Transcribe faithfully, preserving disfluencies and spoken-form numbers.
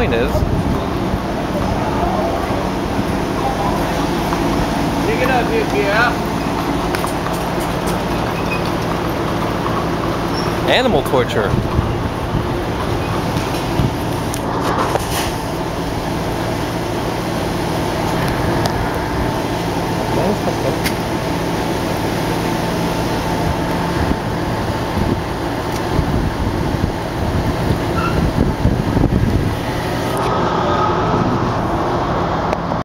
point is. Pick it up, you yeah. Animal torture.